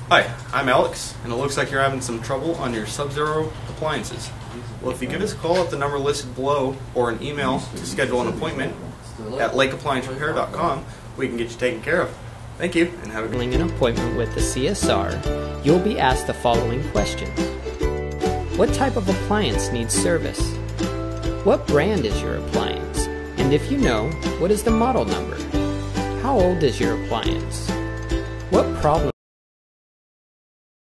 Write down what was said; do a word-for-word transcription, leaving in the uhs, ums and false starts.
Hi, I'm Alex, and it looks like you're having some trouble on your Sub-Zero appliances. Well, if you give us a call at the number listed below or an email to schedule an appointment at lake appliance repair dot com, we can get you taken care of. Thank you, and have a good Scheduling an appointment with the C S R, you'll be asked the following questions. What type of appliance needs service? What brand is your appliance? And if you know, what is the model number? How old is your appliance? What problem